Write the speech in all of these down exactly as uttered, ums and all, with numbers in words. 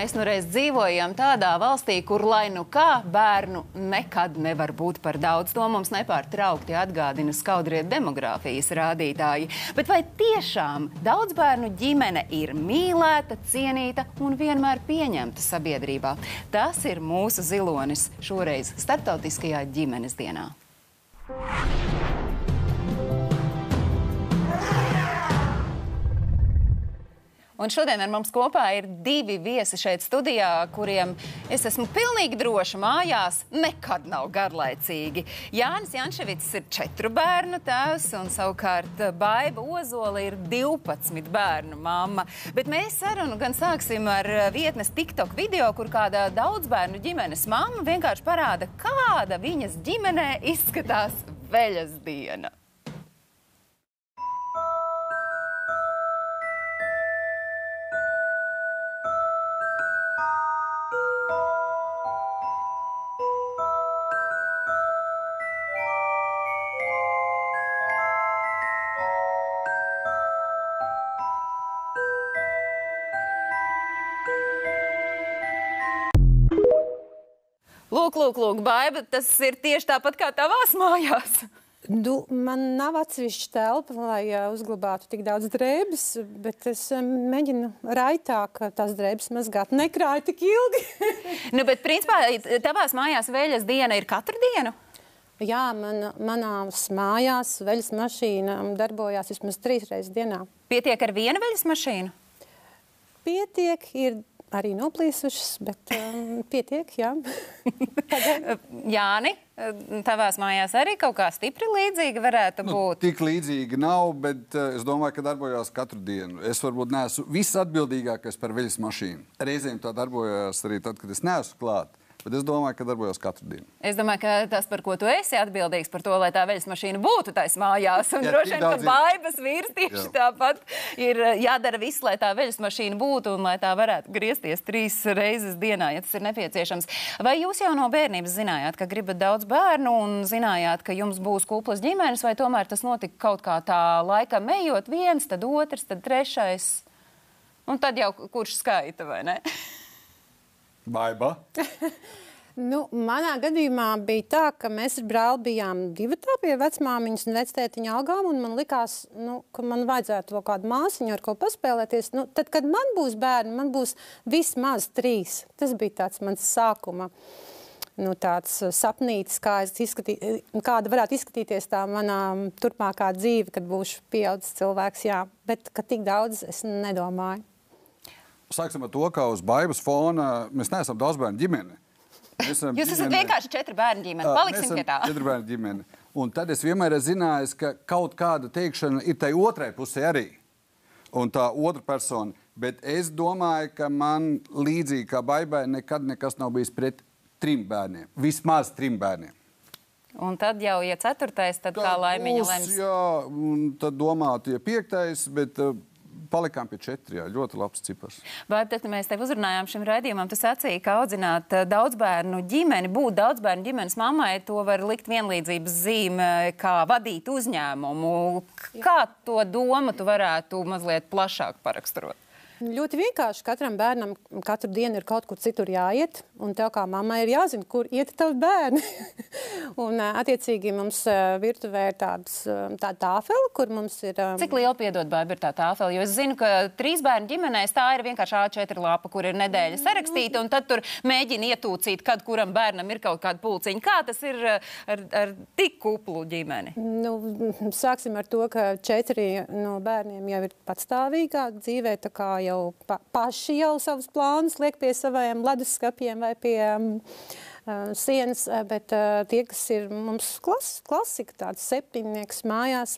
mēs nu reiz dzīvojam tādā valstī, kur lai nu kā bērnu nekad nevar būt par daudz. To mums nepārtraukti atgādina skaudrie demogrāfijas rādītāji. Bet vai tiešām daudz bērnu ģimene ir mīlēta, cienīta un vienmēr pieņemta sabiedrībā? Tas ir mūsu zilonis šoreiz Starptautiskajā ģimenes dienā. Un šodien ar mums kopā ir divi viesi šeit studijā, kuriem es esmu pilnīgi droša mājās nekad nav garlaicīgi. Jānis Janševics ir četru bērnu tēvs un savukārt Baiba Ozola ir divpadsmit bērnu mamma. Bet mēs sarunu gan sāksim ar vietnes TikTok video, kur kāda daudzbērnu ģimenes mamma vienkārši parāda, kāda viņas ģimenē izskatās veļas diena. Lūk, lūk, lūk, Baiba, tas ir tieši tāpat kā tavās mājās. Du, man nav atsevišķa telpa, lai uh, uzglabātu tik daudz drēbes, bet es um, mēģinu raitāk tās drēbes mazgāt. Nekrāju tik ilgi. Nu, bet principā tavās mājās veļas diena ir katru dienu? Jā, man, manās mājās veļas mašīna darbojās vismaz trīs reizes dienā. Pietiek ar vienu veļas mašīnu? Pietiek, ir arī noplīsušas, bet um, pietiek, jā. Jāni, tavās mājās arī kaut kā stipri līdzīga varētu būt? Nu, tik līdzīgi nav, bet uh, es domāju, ka darbojās katru dienu. Es varbūt neesmu viss atbildīgākais par veļas mašīnu. Reizēm tā darbojās arī tad, kad es neesmu klāt. Bet es domāju, ka darbojos katru dienu. Es domāju, ka tas, par ko tu esi atbildīgs, par to, lai tā veļas mašīna būtu tais mājās. Un droši vien, ka Baibas vīrs tieši Jā. Tāpat ir jādara viss, lai tā veļas mašīna būtu un lai tā varētu griezties trīs reizes dienā, ja tas ir nepieciešams. Vai jūs jau no bērnības zinājāt, ka gribat daudz bērnu un zinājāt, ka jums būs kuplas ģimenes, vai tomēr tas notika kaut kā tā laikam ejot viens, tad otrs, tad trešais? Un tad jau kurš skaita, vai ne? Baiba? Nu, manā gadījumā bija tā, ka mēs ar brāli bijām divatā pie vecmāmiņas un vectētiņa algām, un man likās, nu, ka man vajadzētu vēl kādu māsiņu ar ko paspēlēties. Nu, tad, kad man būs bērni, man būs vismaz trīs. Tas bija tāds mans sākuma, nu, tāds sapnītis, kā es izskatī, kāda varētu izskatīties tā manā turpmākā dzīve, kad būšu pieaudzis cilvēks, jā. Bet, ka tik daudz es nedomāju. Sāksim ar to, ka uz Baibas fona mēs neesam daudz bērnu ģimene. Jūs ģimene... esat vienkārši četru bērnu ģimene. Paliksim pie tā. Četru bērnu ģimene. Un tad es vienmēr esmu zinājis, ka kaut kāda teikšana ir tai otrai pusē arī. Un tā otra persona. Bet es domāju, ka man līdzīgi kā Baibai nekad nekas nav bijis pret trim bērniem. Vismaz trim bērniem. Un tad jau, ja ceturtais, tad kā laimiņa lems? Jā, un tad domātu, ja piektais, bet... Palikām pie četri, jā, ļoti labs cipars. Baib, tad mēs tev uzrunājām šim raidījumam, tu sacīji, ka audzināt daudzbērnu ģimeni, būt daudzbērnu ģimenes mammai, to var likt vienlīdzības zīme, kā vadīt uzņēmumu. Kā to domu tu varētu mazliet plašāk paraksturot? Ļoti vienkārši. Katram bērnam katru dienu ir kaut kur citur jāiet, un tev kā mammai ir jāzina, kur iet tavi bērni. Un attiecīgi mums virtuvē ir tāds, tāda tāfela, kur mums ir... Cik liela, piedod, Baiba, ir tā tāfela? Jo es zinu, ka trīs bērnu ģimenēs tā ir vienkārši A četri lapa, kur ir nedēļa sarakstīta, un tad tur mēģina ietūcīt, kad kuram bērnam ir kaut kāda pulciņa. Kā tas ir ar, ar tik kuplu ģimeni? Nu, sāksim ar to, ka četri no bērniem jau ir patstāvīgā dzīvē, tā kā jau pa, paši jau savus plānus liek pie saviem leduskapiem vai pie um, uh, sienas, bet uh, tie, kas ir mums klas, klasika, tāds septiņnieks mājās,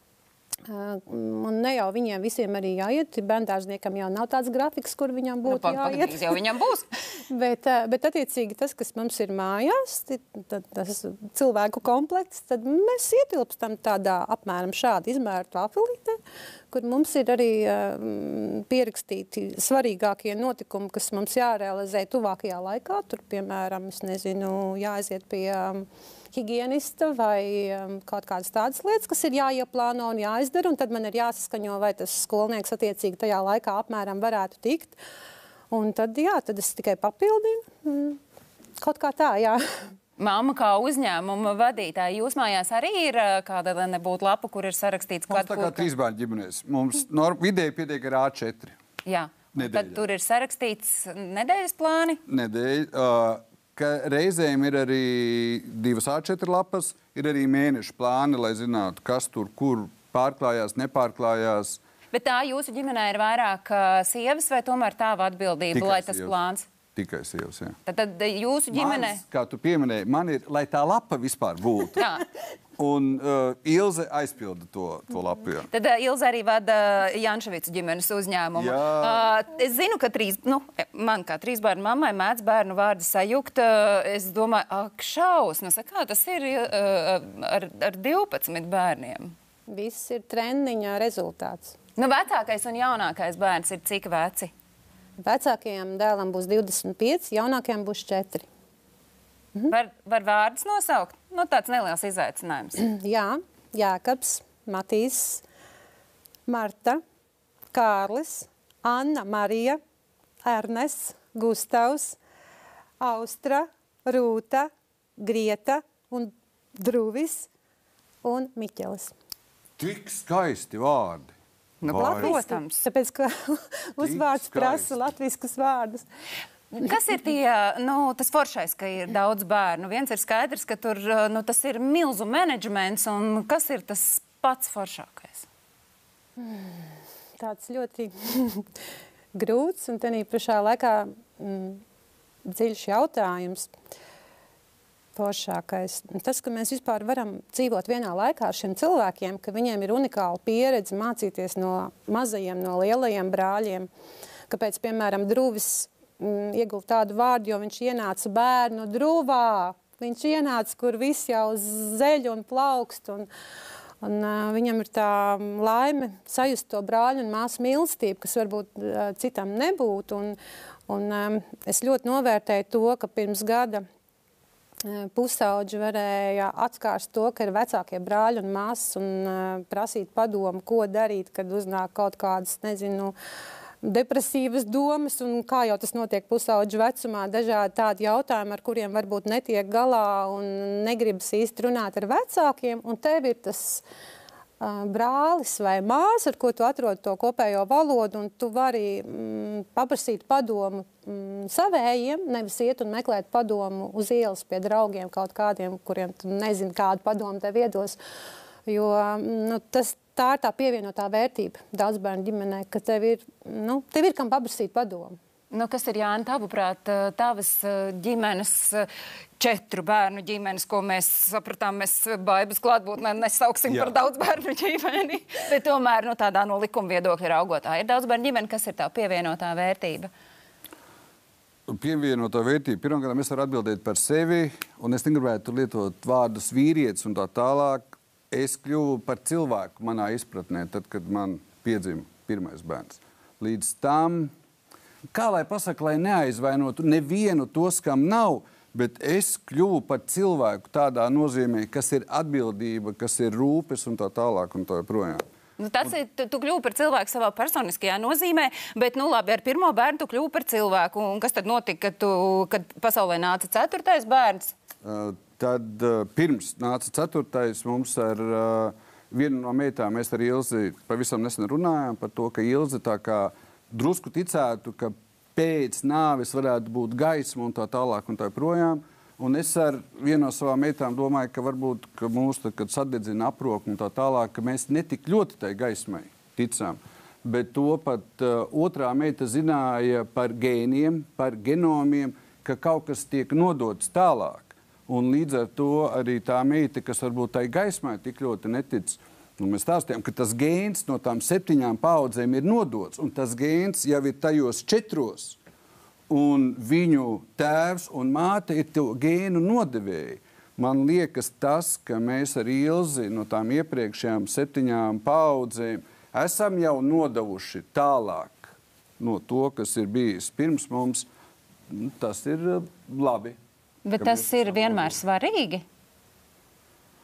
uh, un ne jau viņiem visiem arī jāiet, bērndārzniekam jau nav tāds grafiks, kur viņam būtu nu, jāiet. Jau viņam būs. bet, uh, bet attiecīgi tas, kas mums ir mājās, tad, tas cilvēku komplekts, tad mēs ietilpstam tādā apmēram šāda izmēra tāfelītē, kur mums ir arī uh, pierakstīti svarīgākie notikumi, kas mums jārealizē tuvākajā laikā. Tur, piemēram, es nezinu, jāaiziet pie um, higienista vai um, kaut kādas tādas lietas, kas ir jāieplāno un jāizdara, un tad man ir jāsaskaņo, vai tas skolnieks attiecīgi tajā laikā apmēram varētu tikt. Un tad, jā, tad es tikai papildinu. Kaut kā tā, jā. Māma kā uzņēmuma vadītāja, jūs mājās arī ir kāda, lai nebūtu lapa, kur ir sarakstīts, Mums tā kā trīs bērnu ģimenēs. Mums no, vidēji pietiek ar A četri. Jā. Nedēļā. Tad tur ir sarakstīts nedēļas plāni? Nedēļa. Uh, ka reizēm ir arī divas A četri lapas, ir arī mēnešu plāni, lai zinātu, kas tur, kur pārklājās, nepārklājās. Bet tā jūsu ģimenē ir vairāk uh, sievas vai tomēr tāva atbildība, Tikai lai tas sievas. plāns? Tikai sievas, jā. Tad, tad jūsu ģimenē... Mans, kā tu pieminēji, man ir, lai tā lapa vispār būtu. Jā. Un uh, Ilze aizpilda to, to lapu, jā. Tad uh, Ilze arī vada Janševicu ģimenes uzņēmumu. Jā. Uh, es zinu, ka trīs, nu, man kā trīs bērnu mammai mēdz bērnu vārdu sajukt. Uh, es domāju, ak, šausmas, kā tas ir uh, ar, ar divpadsmit bērniem? Viss ir trendiņa rezultāts. Nu, vecākais un jaunākais bērns ir cik veci? Vecākajam dēlam būs divdesmit pieci, jaunākajam būs četri. Mhm. Var, var vārdus nosaukt? Nu, tāds neliels izaicinājums. Jā, Jākabs, Matīs, Marta, Kārlis, Anna, Marija, Ernests, Gustavs, Austra, Rūta, Grieta un Druvis un Miķelis. Tik skaisti vārdi. Nu, Vai- protams. Tāpēc, ka uzvārds skaisti. prasa latviskus vārdus. Kas ir tie, nu, tas foršais, ka ir daudz bērnu? Viens ir skaidrs, ka tur, nu, tas ir milzu menedžments, un kas ir tas pats foršākais? Tāds ļoti grūts un tenī pašā laikā mm, dziļš jautājums. Foršākais. Tas, ka mēs vispār varam dzīvot vienā laikā ar šiem cilvēkiem, ka viņiem ir unikāla pieredze mācīties no mazajiem, no lielajiem brāļiem. Kāpēc, piemēram, Druvis mm, ieguva tādu vārdu, jo viņš ienāca bērnu druvā. Viņš ienāca, kur viss jau zeļ un plaukst. Un, un uh, viņam ir tā laime sajust to brāļu un māsu mīlestību, kas varbūt uh, citam nebūtu. Un, un um, es ļoti novērtēju to, ka pirms gada pusauģi varēja atskārst to, ka ir vecākie brāļi un māsas un uh, prasīt padomu, ko darīt, kad uznāk kaut kādas, nezinu, depresīvas domas un kā jau tas notiek pusauģu vecumā, dažādi tādi jautājumi, ar kuriem varbūt netiek galā un negribas īsti runāt ar vecākiem, un tev ir tas uh, brālis vai māsa, ar ko tu atrod to kopējo valodu, un tu vari mm, paprasīt padomu mm, savējiem, nevis iet un meklēt padomu uz ielas pie draugiem kaut kādiem, kuriem tu nezini, kādu padomu tev iedos. Jo nu, tas, tā ir tā pievienotā vērtība daudz bērnu ģimenē, ka tev ir, nu, tev ir kam paprasīt padomu. Nu, kas ir, Jāni, tavuprāt, tavas ģimenes, četru bērnu ģimenes, ko mēs sapratām, mēs Baibas klātbūtnē nesauksim Jā. par daudz bērnu ģimeni, bet tomēr nu, tādā no likuma viedokļa raugotā. Ir daudz bērnu ģimeni, kas ir tā pievienotā vērtība? Pievienotā vērtība. Pirmkārt, es varu atbildēt par sevi, un es negribētu lietot vārdus vīrietis un tā tālāk. Es kļuvu par cilvēku manā izpratnē, tad, kad man piedzima pirmais bērns. Līdz tam, kā lai pasaka, lai neaizvainotu nevienu tos, kam nav, bet es kļuvu par cilvēku tādā nozīmē, kas ir atbildība, kas ir rūpes un tā tālāk un tā joprojām. Nu, tas ir, tu, tu kļuvi par cilvēku savā personiskajā nozīmē, bet, nu, labi, ar pirmo bērnu tu kļuvi par cilvēku. Un kas tad notika, kad, tu, kad pasaulē nāca ceturtais bērns? Uh, tad uh, pirms nāca ceturtais mums ar uh, vienu no meitām, mēs ar Ilzi pavisam nesen runājām par to, ka Ilzi tā kā drusku ticētu, ka pēc nāves varētu būt gaisma un tā tālāk un tā projām. Un es ar vienu no savām meitām domāju, ka varbūt, ka mūs, tad, kad sadedzina aproku un tā tālāk, ka mēs netik ļoti tai gaismai ticām. Bet to pat uh, otrā meita zināja par gēniem, par genomiem, ka kaut kas tiek nodots tālāk. Un līdz ar to arī tā meita, kas varbūt tai gaismai tik ļoti netic, un mēs stāstījām, ka tas gēns no tām septiņām paudzēm ir nodots, un tas gēns jau ir tajos četros. Un viņu tēvs un māte ir to gēnu nodevēji. Man liekas tas, ka mēs ar Ilzi no tām iepriekšējām septiņām paudzēm esam jau nodavuši tālāk no to, kas ir bijis pirms mums, tas ir labi. Bet tas ir vienmēr svarīgi?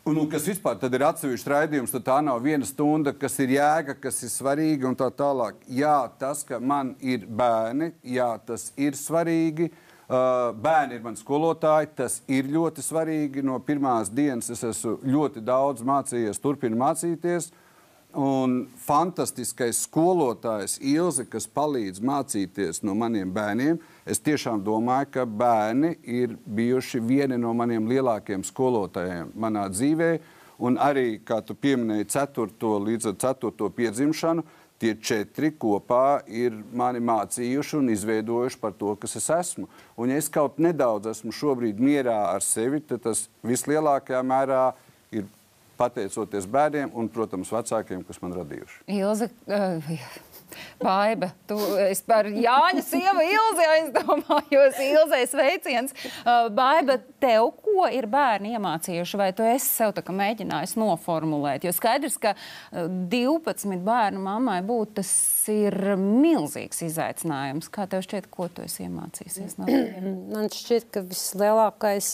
Un, un kas vispār tad ir atsevišķs raidījums, tad tā nav viena stunda, kas ir jēga, kas ir svarīga un tā tālāk. Jā, tas, ka man ir bērni, jā, tas ir svarīgi. Uh, bērni ir mani skolotāji, tas ir ļoti svarīgi. No pirmās dienas es esmu ļoti daudz mācījies, turpinu mācīties. Un fantastiskais skolotājs Ilze, kas palīdz mācīties no maniem bērniem, es tiešām domāju, ka bērni ir bijuši vieni no maniem lielākiem skolotājiem manā dzīvē. Un arī, kā tu pieminēji, ceturto līdz ar ceturto piedzimšanu, tie četri kopā ir mani mācījuši un izveidojuši par to, kas es esmu. Un ja es kaut nedaudz esmu šobrīd mierā ar sevi, tad tas vislielākajā mērā ir pateicoties bērniem un, protams, vecākiem, kas man radījuši. Ilze, uh, Baiba, tu, es par Jāņa sievu Ilzi aizdomājos, Ilzei sveiciens. Uh, Baiba, tev ko ir bērni iemācījuši, vai tu esi sev tā kā mēģinājis noformulēt? Jo skaidrs, ka divpadsmit bērnu mammai būt, tas ir milzīgs izaicinājums. Kā tev šķiet, ko tu esi iemācījusies? Man šķiet, ka vislielākais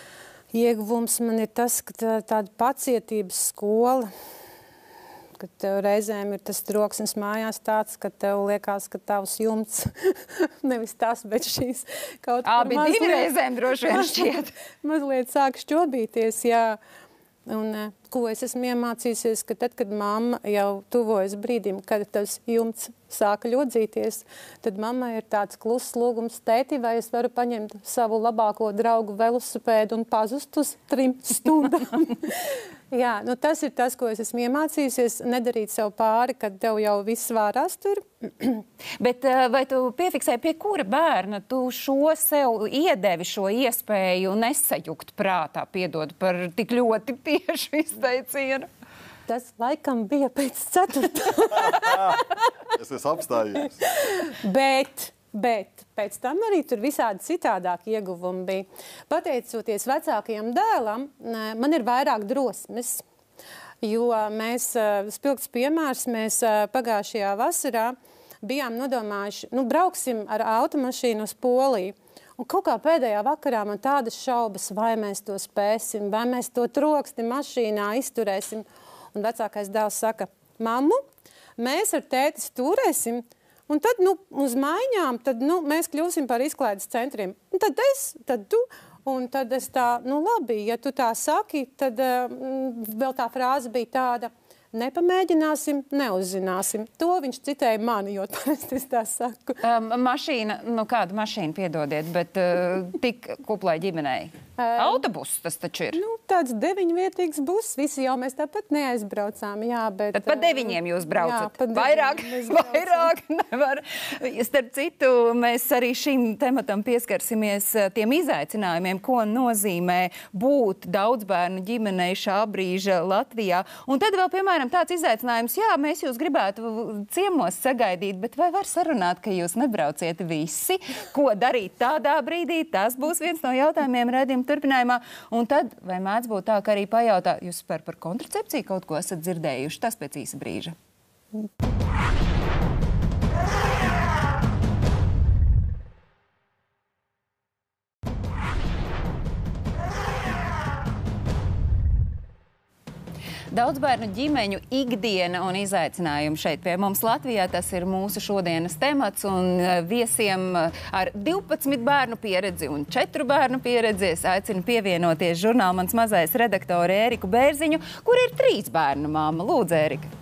ieguvums man ir tas, ka tā, tāda pacietības skola, ka tev reizēm ir tas troksnis mājās tāds, ka tev liekas, ka tavs jumts, nevis tas, bet šīs kaut kā Abi mazliet, divi reizēm droši vien šķiet. mazliet sāk šķobīties, jā. Un ko es esmu iemācījusies, ka tad, kad mamma jau tuvojas brīdim, kad tas jumts sāka ļodzīties, tad mammai ir tāds kluss lūgums: tēti, vai es varu paņemt savu labāko draugu velosipēdu un pazust uz trim stundām? Jā, nu tas ir tas, ko es esmu iemācījusies, nedarīt sev pāri, kad tev jau viss vārās tur. Bet vai tu piefiksēji, pie kura bērna tu šo sev iedevi šo iespēju nesajukt prātā, piedod par tik ļoti tiešu izteicienu? Tas laikam bija pēc ceturtā. Es esmu apstājies. Bet... Bet pēc tam arī tur visādi citādāki ieguvumi bija. Pateicoties vecākajam dēlam, man ir vairāk drosmes, jo mēs, spilgts piemērs, mēs pagājušajā vasarā bijām nodomājuši, nu, brauksim ar automašīnu uz Poliju. Un kaut kā pēdējā vakarā man tādas šaubas, vai mēs to spēsim, vai mēs to troksti mašīnā izturēsim. Un vecākais dēls saka: mammu, mēs ar tēti turēsim. Un tad, nu, uz maiņām, tad, nu, mēs kļūsim par izklaides centriem. Un tad es, tad tu, un tad es tā, nu, labi, ja tu tā saki, tad uh, vēl tā frāze bija tāda: nepamēģināsim, neuzzināsim. To viņš citēja mani, jo parasti es tā saku. Um, mašīna, nu kāda mašīna, piedodiet, bet uh, tik kuplai ģimenei? Autobus tas taču ir. Nu, tāds deviņvietīgs bus. Visi jau mēs tāpat neaizbraucām, jā, bet... Tad pa deviņiem jūs braucat? Jā, pa vairāk, vairāk nevar. Starp citu, mēs arī šim tematam pieskarsimies tiem izaicinājumiem, ko nozīmē būt daudzbērnu ģimenei šā brīža Latvijā. Un tad vēl, piemēram, tāds izaicinājums: jā, mēs jūs gribētu ciemos sagaidīt, bet vai var sarunāt, ka jūs nebrauciet visi? Ko darīt tādā brīdī? Tas būs viens no jautājumiem redzījuma turpinājumā. Un tad, vai mēdz būt tā, ka arī pajautā, jūs par, par kontracepciju kaut ko esat dzirdējuši? Tas pēc īsa brīža. Daudzbērnu ģimeņu ikdiena un izaicinājumi šeit pie mums Latvijā. Tas ir mūsu šodienas temats, un viesiem ar divpadsmit bērnu pieredzi un četru bērnu pieredzi es aicinu pievienoties žurnāla Mans mazais redaktori Ēriku Bērziņu, kur ir trīs bērnu māma. Lūdzu, Ērika.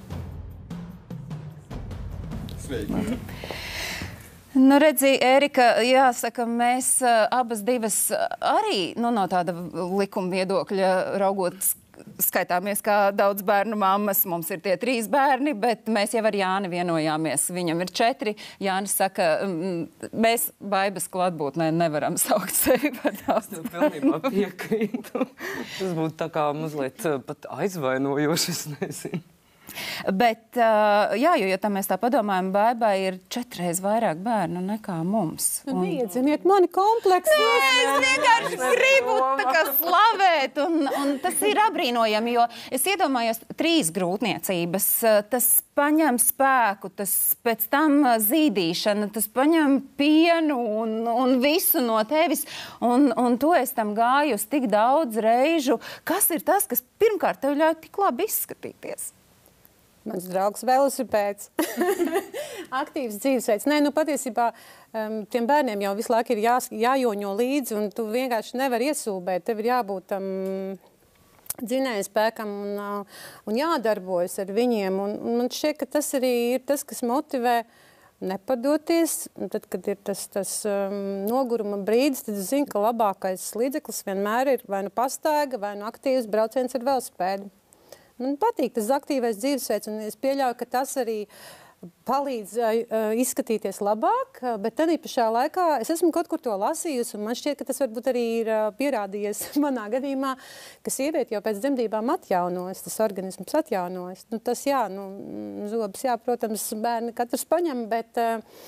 Sveiki. Nu, redzi, Ērika, jāsaka, mēs abas divas arī, nu, no tāda likuma viedokļa raugot, skaitāmies kā daudz bērnu mammas. Mums ir tie trīs bērni, bet mēs jau ar Jāni vienojāmies. Viņam ir četri. Jānis saka, mēs Baibas klātbūtnē nevaram saukt sevi par daudz. Es pilnībā piekrītu. Tas būtu tā kā mazliet pat aizvainojoši, es nezinu. Bet, uh, jā, jo, ja tā mēs tā padomājam, Baibai ir četreiz vairāk bērnu nekā mums. Un... Neiedziniet mani kompleksu. Nē, es vienkārši gribu tā kā slavēt, un, un tas ir apbrīnojami, jo es iedomājos trīs grūtniecības, tas paņem spēku, tas pēc tam zīdīšana, tas paņem pienu un, un visu no tevis, un, un tu esi tam gājusi tik daudz reižu. Kas ir tas, kas pirmkārt tev ļauj tik labi izskatīties? Mans draugs velosipēds. Aktīvs dzīvesveids. Nē, nu patiesībā um, tiem bērniem jau visu laiku ir jā, jājoņo līdzi, un tu vienkārši nevari iesūbēt. Tev ir jābūt tam um, dzinēja spēkam un, uh, un jādarbojas ar viņiem. Un, un man šķiet, ka tas arī ir tas, kas motivē nepadoties. Un tad, kad ir tas, tas um, noguruma brīdis, tad es zinu, ka labākais līdzeklis vienmēr ir vai nu pastaiga, vai nu aktīvs brauciens ar velospēdu. Man patīk tas aktīvais dzīvesveids, un es pieļauju, ka tas arī palīdz uh, izskatīties labāk, bet tad pašā laikā es esmu kaut kur to lasījusi, un man šķiet, ka tas varbūt arī ir uh, pierādījies manā gadījumā, ka sieviete jau pēc dzemdībām atjaunojas, tas organisms atjaunojas. Nu, tas jā, nu, zobus, jā, protams, bērni katrs paņem, bet uh,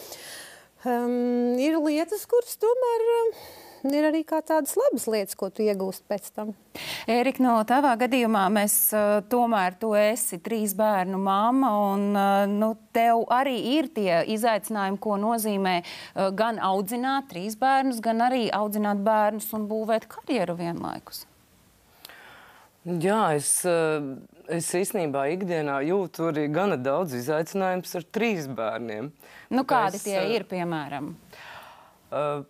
um, ir lietas, kuras tomēr... Uh, ir arī kā tādas labas lietas, ko tu iegūst pēc tam. Ērika, no tavā gadījumā mēs uh, tomēr tu esi trīs bērnu mamma, un uh, nu, tev arī ir tie izaicinājumi, ko nozīmē uh, gan audzināt trīs bērnus, gan arī audzināt bērnus un būvēt karjeru vienlaikus. Jā, es, es īstenībā ikdienā jūtu arī gana daudz izaicinājums ar trīs bērniem. Nu, kādi es, tie ir, piemēram? Uh,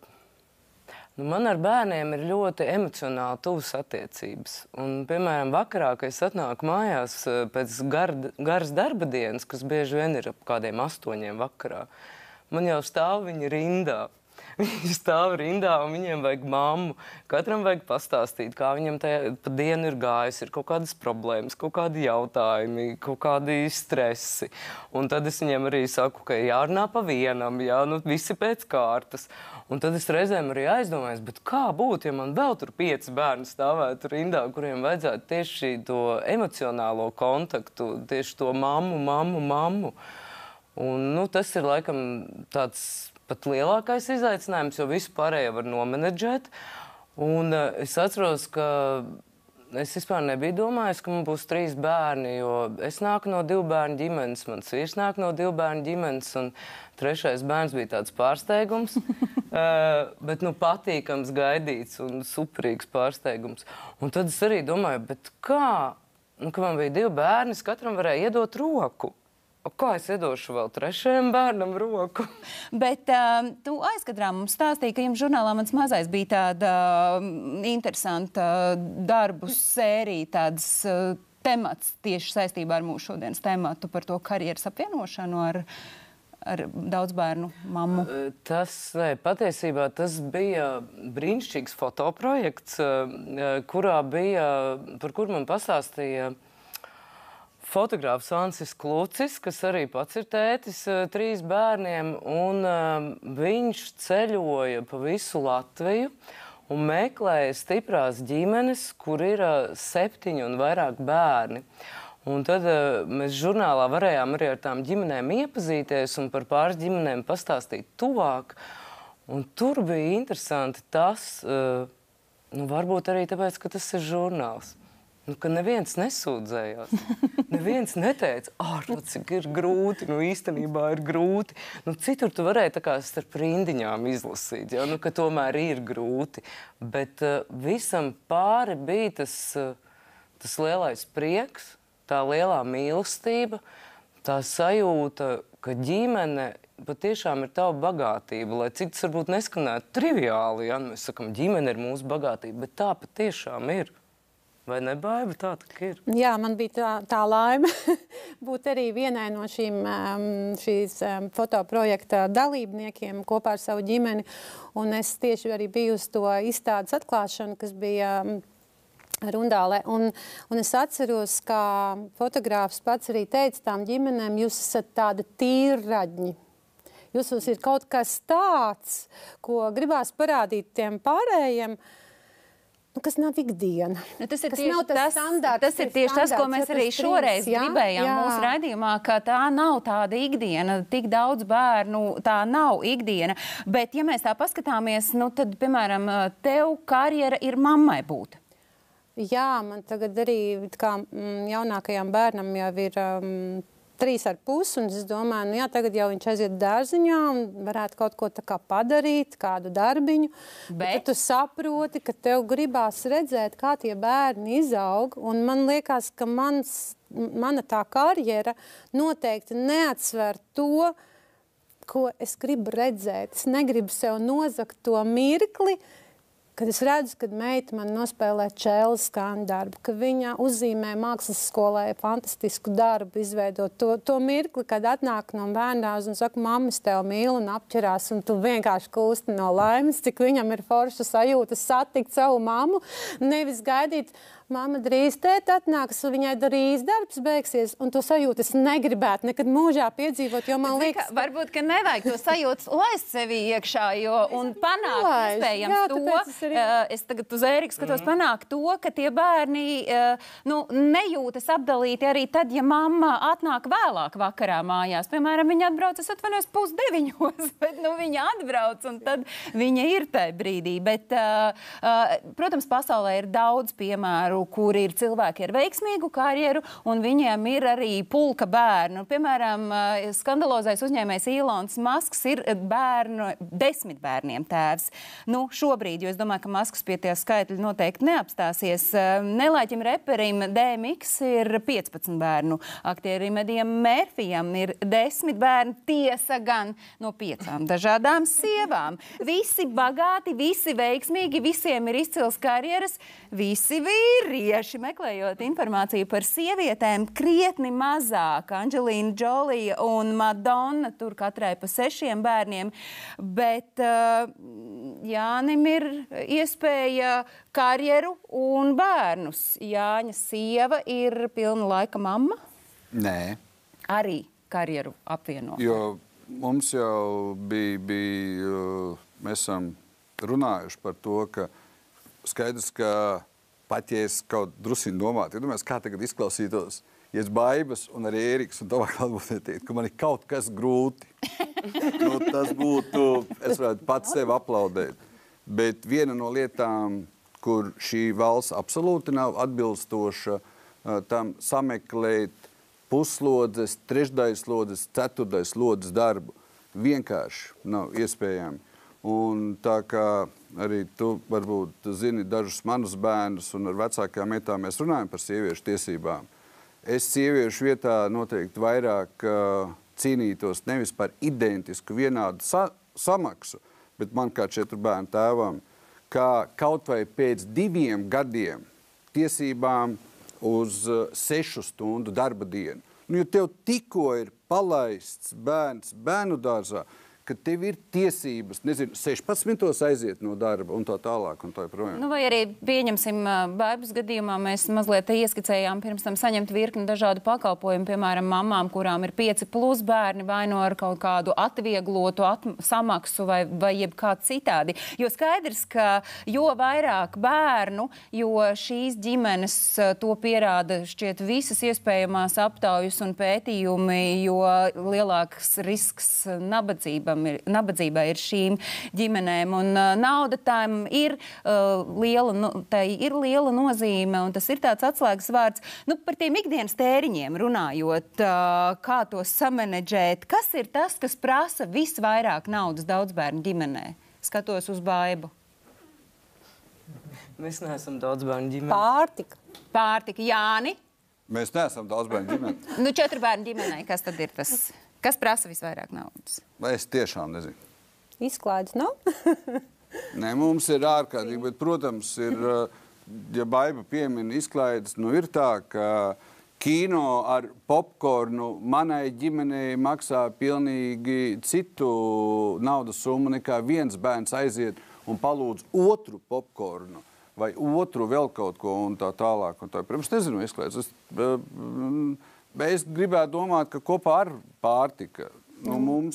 Nu, man ar bērniem ir ļoti emocionāli tuvas attiecības. Un, piemēram, vakarā, kad es atnāku mājās pēc gar, garas darba dienas, kas bieži vien ir ap kādiem astoņiem vakarā, man jau stāv viņi rindā. Viņi stāv rindā un viņiem vajag mammu. Katram vajag pastāstīt, kā viņam tajā pa dienu ir gājis, ir kaut kādas problēmas, kaut kādi jautājumi, kaut kādi stresi. Un tad es viņiem arī saku, ka jārunā pa vienam, jā, nu visi pēc kārtas. Un tad es reizēm arī aizdomājos, bet kā būtu, ja man vēl tur pieci bērni stāvētu rindā, kuriem vajadzētu tieši to emocionālo kontaktu, tieši to mammu, mammu, mammu. Un, nu, tas ir laikam tāds pat lielākais izaicinājums, jo visu pārējo var nomenedžēt. Un uh, es atceros, ka es vispār nebiju domājis, ka man būs trīs bērni, jo es nāku no divu bērnu ģimenes, mans vīrs nāk no divu bērnu ģimenes, un trešais bērns bija tāds pārsteigums, uh, bet nu patīkams, gaidīts un superīgs pārsteigums. Un tad es arī domāju, bet kā, nu, ka man bija divi bērni, es katram varēja iedot roku. Kā es iedošu vēl trešajam bērnam roku? Bet uh, tu aizkadrā mums stāstīji, ka jums žurnālā Mans mazais bija tāda uh, interesanta darbu sērija, tāds uh, temats tieši saistībā ar mūsu šodienas tematu par to karjeras apvienošanu ar, ar daudz bērnu mammu. Tas, ne, patiesībā tas bija brīnišķīgs fotoprojekts, kurā bija, par kur man pastāstīja fotogrāfs Ansis Klucis, kas arī pats ir tētis trīs bērniem, un uh, viņš ceļoja pa visu Latviju un meklēja stiprās ģimenes, kur ir uh, septiņi un vairāk bērni. Un tad uh, mēs žurnālā varējām arī ar tām ģimenēm iepazīties un par pāris ģimenēm pastāstīt tuvāk. Un tur bija interesanti tas, uh, nu varbūt arī tāpēc, ka tas ir žurnāls. Nu, ka neviens nesūdzējās. Neviens neteica, ārprāt, cik ir grūti, nu īstenībā ir grūti. Nu, citur tu varēji tā kā starp rindiņām izlasīt, ja? Nu, ka tomēr ir grūti. Bet uh, visam pāri bija tas, uh, tas lielais prieks, tā lielā mīlestība, tā sajūta, ka ģimene patiešām ir tava bagātība, lai cik tas varbūt neskanētu triviāli, ja? Mēs sakam, ģimene ir mūsu bagātība, bet tā patiešām ir. Vai ne, Baiba? Tā tā ir. Jā, man bija tā, tā laime būt arī vienai no šīm, šīs fotoprojekta dalībniekiem kopā ar savu ģimeni. Un es tieši arī biju uz to izstādes atklāšanu, kas bija Rundālē. Un, un es atceros, kā fotogrāfs pats arī teica tām ģimenēm, jūs esat tādi tīrraģņi. Jūs ir kaut kas tāds, ko gribās parādīt tiem pārējiem. nu, kas nav ikdiena. Nu, tas ir kas tieši nav tas, tas, standarts, tas ir tieši tas, ko mēs arī šoreiz jā, gribējām jā. mūsu raidījumā, ka tā nav tāda ikdiena, tik daudz bērnu, tā nav ikdiena. Bet, ja mēs tā paskatāmies, nu, tad, piemēram, tev karjera ir mammai būt. Jā, man tagad arī kā mm, jaunākajam bērnam jau ir um, trīs ar pusi, un es domāju, nu jā, tagad jau viņš aiziet dārziņā un varētu kaut ko tā kā padarīt, kādu darbiņu. Bet, bet tad tu saproti, ka tev gribās redzēt, kā tie bērni izaug, un man liekas, ka mans, mana tā karjera noteikti neatsver to, ko es gribu redzēt. Es negribu sev nozagt to mirkli, kad es redzu, kad meita man nospēlē čēles skaņu darbu, ka viņa uzzīmē mākslas skolē fantastisku darbu, izveidot to, to mirkli, kad atnāk no bērndārza un saka, mamma, es tev mīlu un apķerās, un tu vienkārši kūsti no laimes, cik viņam ir forša sajūta satikt savu mammu, nevis gaidīt, mamma drīz tēt atnāks, un viņai drīz darbs beigsies, un to sajūtu es negribētu nekad mūžā piedzīvot, jo man liekas... Ka, varbūt, ka nevajag to sajūtu laist sevi iekšā, jo, un panākt, iespējams, jā, to, es, arī... uh, es tagad uz Ēriku skatos, mm. panākt to, ka tie bērni uh, nu, nejūtas apdalīti arī tad, ja mamma atnāk vēlāk vakarā mājās. Piemēram, viņa atbrauc, es atvainojos pusdeviņos, bet, nu, viņa atbrauc, un tad viņa ir tajā brīdī. Bet, uh, uh, protams, pasaulē ir daudz piemēru, kur ir cilvēki ar veiksmīgu karjeru, un viņiem ir arī pulka bērnu. Piemēram, skandalozais uzņēmējs Ilons Masks ir bērnu, desmit bērniem tēvs. Nu, šobrīd, jo es domāju, ka Masks pie tie skaitļi noteikti neapstāsies. Nelaiķim reperim D M X ir piecpadsmit bērnu. Aktierim Edijam Mērfijam ir desmit bērnu, tiesa gan no piecām dažādām sievām. Visi bagāti, visi veiksmīgi, visiem ir izcils karjeras, visi vīri. Rieši meklējot informāciju par sievietēm, krietni mazāk. Angelīna Džolija un Madonna tur katrai pa sešiem bērniem, bet uh, Jānim ir iespēja karjeru un bērnus. Jāņa sieva ir pilna laika mamma? Nē. Arī karjeru apvieno. Jo mums jau bija, bija mēs esam runājuši par to, ka skaidrs, ka pat, ja es kaut drusku domātu, ja domāju, kā tagad izklausītos, ja es Baibas un arī Ēriks un tavā klātbūtnē teikt, ka man ir kaut kas grūti. Nu, tas būtu, es varētu pats sevi aplaudēt. Bet viena no lietām, kur šī valsts absolūti nav atbilstoša, tam sameklēt puslodzes, trešdaļslodzes, ceturtdaļslodzes darbu, vienkārši nav iespējami. Un tā kā arī tu varbūt zini dažus manus bērnus un ar vecākajām meitām mēs runājam par sieviešu tiesībām. Es sieviešu vietā noteikti vairāk uh, cīnītos nevis par identisku vienādu sa samaksu, bet man kā četru bērnu tēvam, kā kaut vai pēc diviem gadiem tiesībām uz uh, sešu stundu darba dienu. Nu, jo tev tikko ir palaists bērns bērnu dārzā, ka tev ir tiesības, nezinu, sešpadsmitos aiziet no darba un tā tālāk un tā projām. Nu, vai arī pieņemsim Baibas gadījumā, mēs mazliet ieskicējām pirms tam saņemt virkni dažādu pakalpojumu, piemēram, mamām, kurām ir pieci plus bērni, vai no ar kaut kādu atvieglotu at samaksu vai, vai jebkā citādi. Jo skaidrs, ka jo vairāk bērnu, jo šīs ģimenes to pierāda šķiet visas iespējamās aptaujas un pētījumi, jo lielāks risks nabadzībam ir, nabadzībai ir šīm ģimenēm, un uh, nauda tām ir, uh, liela, no, tai ir liela nozīme, un tas ir tāds atslēgas vārds. Nu, par tiem ikdienas tēriņiem runājot, uh, kā to samanedžēt, kas ir tas, kas prasa visvairāk naudas daudzbērnu ģimenē? Skatos uz Baibu. Mēs neesam daudzbērnu ģimene. Pārtika. Pārtika. Jāni? Mēs neesam daudzbērnu ģimene. Nu, četru bērnu ģimenei, kas tad ir tas? Kas prasa visvairāk naudas? Es tiešām nezinu. Izklaides nav? Nē, mums ir ārkārtīgi, bet, protams, ir, ja Baiba piemina izklaides, nu ir tā, ka kino ar popkornu manai ģimenei maksā pilnīgi citu naudas summu, nekā viens bērns aiziet un palūdz otru popkornu vai otru vēl kaut ko un tā tālāk. Un tā. Pirms nezinu izklaides. Es, Es gribētu domāt, ka kopā ar pārtika, nu, mums,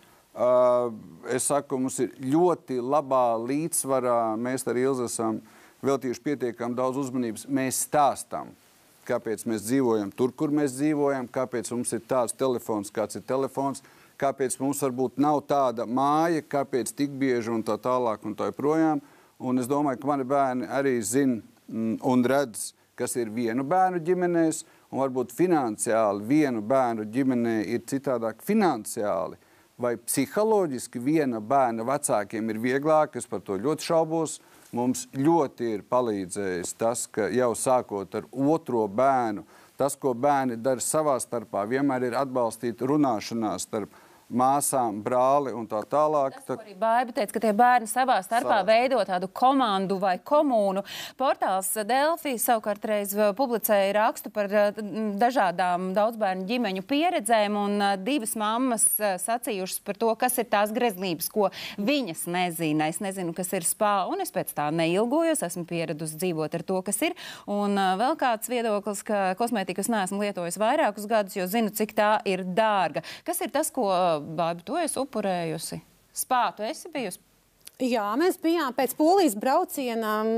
uh, es saku, mums ir ļoti labā līdzsvarā, mēs ar Ilzi esam veltījuši pietiekami daudz uzmanības. Mēs stāstam, kāpēc mēs dzīvojam tur, kur mēs dzīvojam, kāpēc mums ir tāds telefons, kāds ir telefons, kāpēc mums varbūt nav tāda māja, kāpēc tik bieži un tā tālāk un tā joprojām. Un es domāju, ka mani bērni arī zina un redz, kas ir vienu bērnu ģimenēs, un varbūt finansiāli vienu bērnu ģimenē ir citādāk finansiāli vai psiholoģiski viena bērna vecākiem ir vieglāk, es par to ļoti šaubos. Mums ļoti ir palīdzējis tas, ka jau sākot ar otro bērnu, tas, ko bērni dara savā starpā, vienmēr ir atbalstīt runāšanās starp māsām, brāli un tā tālāk. Tas, ko arī Baiba teica, ka tie bērni savā starpā Savā. veido tādu komandu vai komūnu. Portāls Delfi savukārt reiz publicēja rakstu par dažādām daudzbērnu ģimeņu pieredzēm, un divas mammas sacījušas par to, kas ir tās greznības, ko viņas nezina. Es nezinu, kas ir spā, un es pēc tā neilgojos, esmu pieradusi dzīvot ar to, kas ir. Un vēl kāds viedoklis, ka kosmētikas neesmu lietojis vairākus gadus, jo zinu, cik tā ir dārga. Kas ir tas, ko Baiba, tu esi upurējusi? Spā, tu esi bijusi? Jā, mēs bijām pēc Polijas braucienām.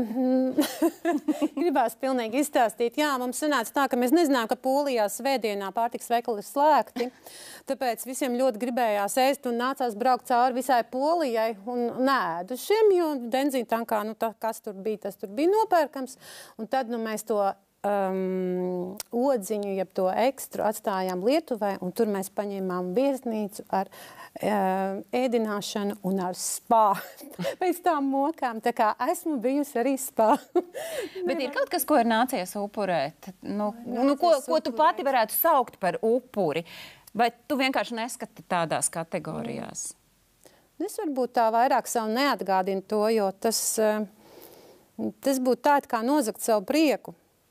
Gribās pilnīgi izstāstīt. Jā, mums sanāca tā, ka mēs nezinājām, ka Polijā svētdienā pārtiks veikali ir slēgti. Tāpēc visiem ļoti gribējās ēst un nācās braukt cauri visai Polijai un nēdušiem, jo benzīntankā, nu, tā, kas tur bija, tas tur bija nopērkams. Un tad, nu, mēs to Um, odziņu, jeb to ekstru atstājām Lietuvai, un tur mēs paņēmām viesnīcu ar uh, ēdināšanu un ar spā. Pēc tām mokām, tā kā esmu bijusi arī spā. Bet ir kaut kas, ko ir nācies upurēt? Nu, nu, ko, ko tu pati varētu saukt par upuri? Vai tu vienkārši neskati tādās kategorijās? Mm. Es varbūt tā vairāk savu neatgādinu to, jo tas, uh, tas būtu tādi kā nozagt savu prieku.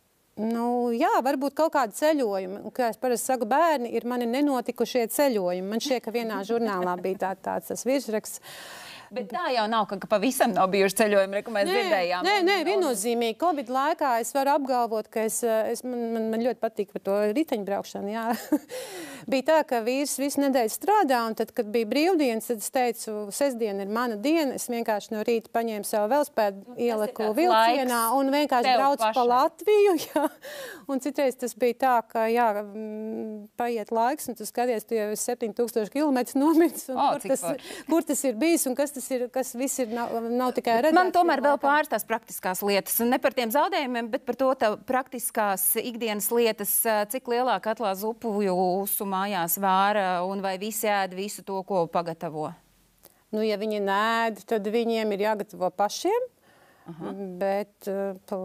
Nu, jā, varbūt kaut kādi ceļojumi. Kā es parasti saku, bērni ir mani nenotikušie ceļojumi. Man šķiet, ka vienā žurnālā bija tā, tāds tas virsraksts. Bet tā jau nav, ka, ka pavisam nav bijuši ceļojumi, ko mēs nē, dzirdējām. Nē, nē, viennozīmīgi. Covid laikā es varu apgalvot, ka es, es, man, man, man ļoti patīk par to riteņbraukšanu. Jā. Bija tā, ka vīrs visu nedēļu strādā, un tad, kad bija brīvdienas, tad es teicu, sestdiena ir mana diena, es vienkārši no rīta paņēmu savu velospēdu, ieliku vilcienā un vienkārši braucu pa Latviju. Jā. Un citreiz tas bija tā, ka jā, paiet laiks, un tu skaties, tu jau esi septiņi tūkstoši kilometri nomirts, un o, kur, tas, kur tas ir bijis, un kas tas ir, kas viss ir, nav, nav tikai redzēts. Man tomēr vēl pāris tās praktiskās lietas, un ne par tiem zaudējumiem, bet par to tā praktiskās ikdienas lietas, cik lielā katlā zupu jūsu mājās vāra, un vai visi ēd visu to, ko pagatavo? Nu, ja viņi nēd, tad viņiem ir jāgatavo pašiem, Aha. bet pa